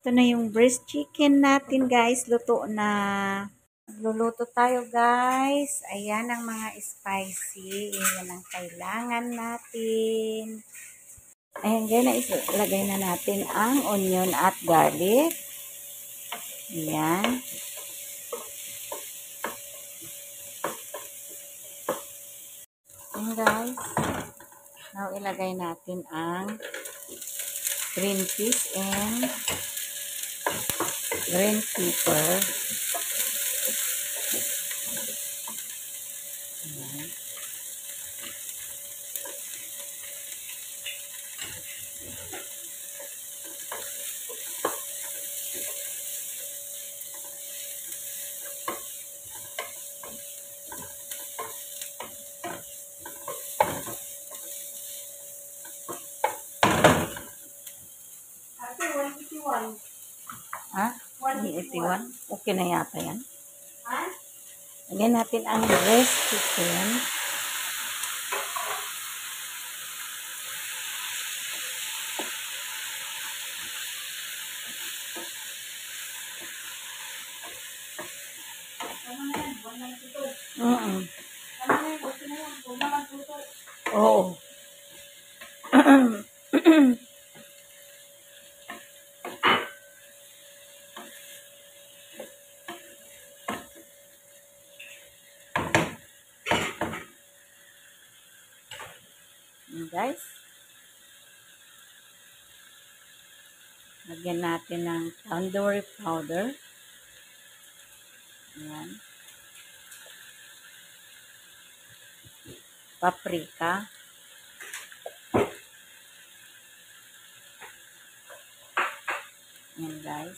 Ito na yung breast chicken natin, guys. Luto na. Magluluto tayo, guys. Ayan ang mga spicy. Yan ang kailangan natin. Ayan, guys. Ilagay na natin ang onion at garlic. Ayan. Ayan, guys. Now, ilagay natin ang green peas and green pepper. Ayan. Ha? 181? Okay na yata yan. Lagyan natin ang breast chicken. Oo. Guys, lagyan natin ng tandoori powder. Ayan. Paprika. Ayan, guys.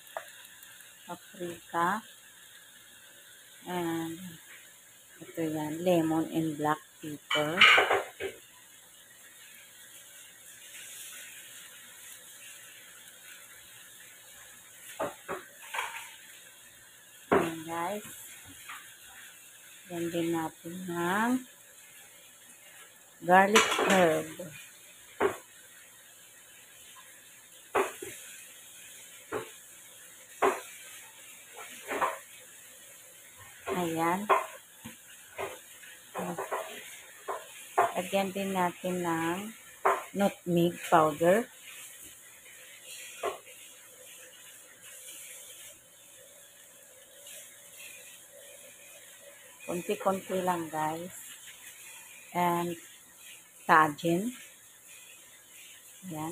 Paprika. And ito yan, lemon and black pepper. Ayan, guys. Yan din natin ng garlic herb. Ayan. Lagyan din natin ng nutmeg powder. Konti-konti lang, guys. And tajin. Ayan.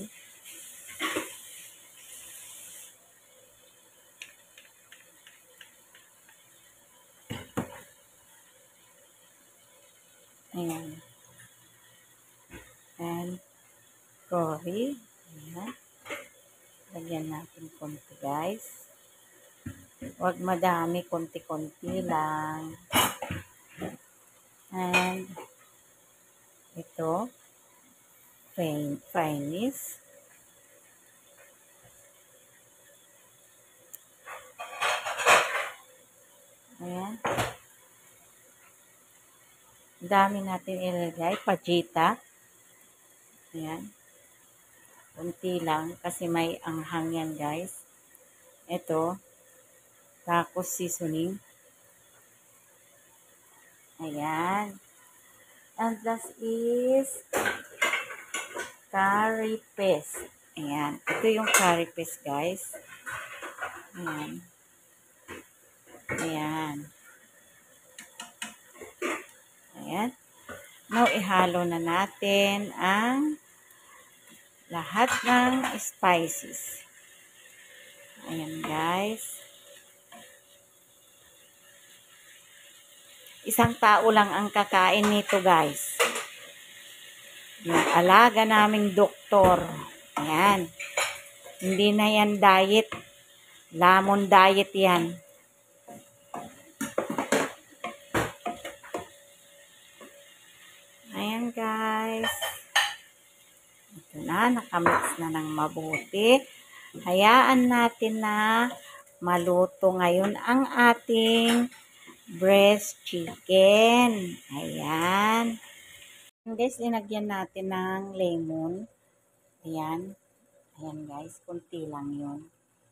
Ayan. And curry. Ayan. Lagyan natin konti, guys. Huwag madami, konti-konti lang. And ito, finest. Ayan. Dami natin ilagay. Pajita. Ayan. Kunti lang kasi may anghang yan, guys. Ito, tacos seasoning. Ayan. And this is curry paste. Ayan. Ito yung curry paste, guys. Ayan. Ayan. Ayan. Now, ihalo na natin ang lahat ng spices. Ayan, guys. Isang tao lang ang kakain nito, guys. Yung alaga naming doktor. Ayan. Hindi na yan diet. Lamon diet yan. Ayan, guys. Ito na. Nakamix na ng mabuti. Hayaan natin na maluto ngayon ang ating breast chicken. Ayan. Guys, linagyan natin ng lemon. Ayan. Ayan, guys. Kunti lang yun.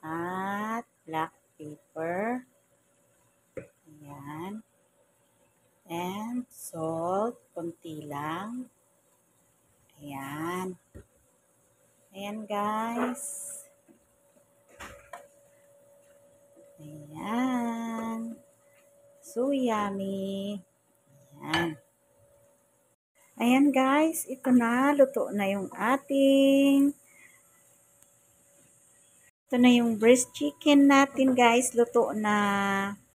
at black pepper. Ayan. And salt, konti lang. Ayan. Ayan guys. Ayan. So yummy. Ayan. Ayan guys, ito na. Luto na yung ating. Ito na yung breast chicken natin guys. Luto na.